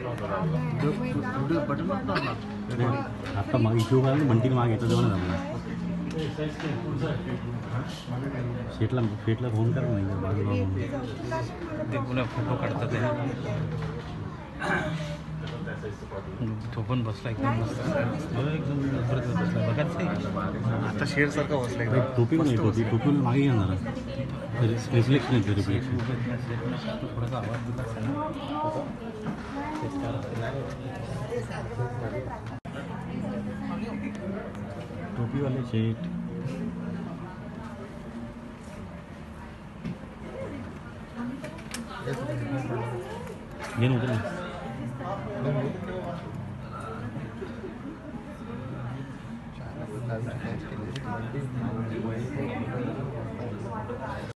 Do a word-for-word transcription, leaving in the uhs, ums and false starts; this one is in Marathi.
आता मग इश्यू करा म्हणतील मागे येतं जेवण जमलं शेटला शेटला फोन करा नाही बाजूला ते पुन्हा फोटो काढतात तो पण बसला एकदम मस्त एकदम बसला बघाच आता शेअर सारखा बसला एकदम टोपी पण येत होती टोपी मागे येणार रिफ्लेक्शन येतं रिफ्लेक्शन थोडासा आवाज दिला टोपीवाले शेट घेऊन होतं ना चार